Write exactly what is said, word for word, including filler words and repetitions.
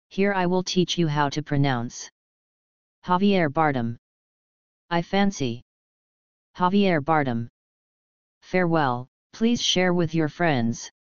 Here I will teach you how to pronounce Javier Bardem. I fancy Javier Bardem. Farewell, please share with your friends.